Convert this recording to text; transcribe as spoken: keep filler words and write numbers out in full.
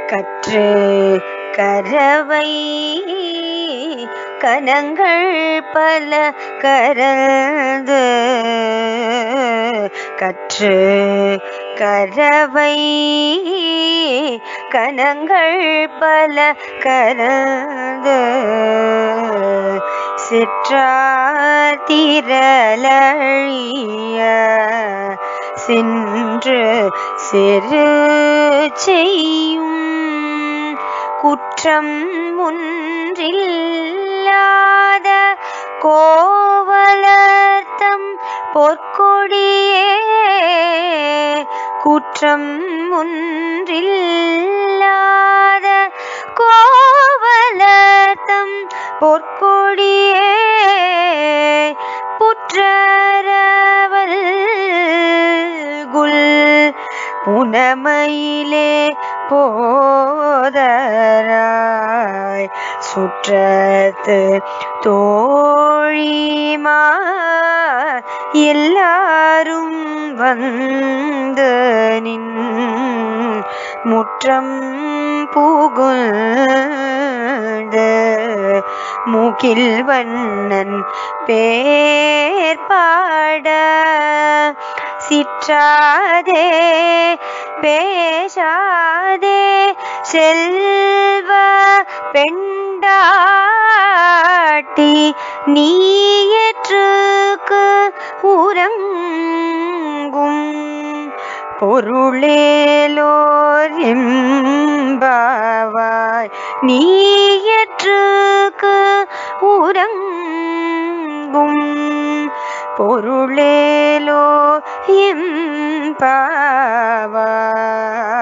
கற்று கரவை கனங்கள் பல கரந்து கற்று கரவை கனங்கள் பல கரந்து சிற்றார் திரளிய சென்று சிறு செய்யும் குற்றம் ஒன்றில்லாத கோவலர்தம் பொற்கொடியே குற்றம் ஒன்றில்லாத கோவலர்தம் பொற்கொடியே புற்றரவல் குல் புனமையிலே போதராய் சுற்றத்து தோழிமா எல்லாரும் வந்து நின் முற்றம் புகுந்து முகில் வண்ணன் பேர் பாட சிற்றாதே பேசாதே செல்வ பெண்டாட்டி நீயற்றுக்கு உறங்கும் பொருளேலோர் எம்பாவாய் நீயற்றுக்கு உறங்கும் பொருளேலோ எம்பாவாய்.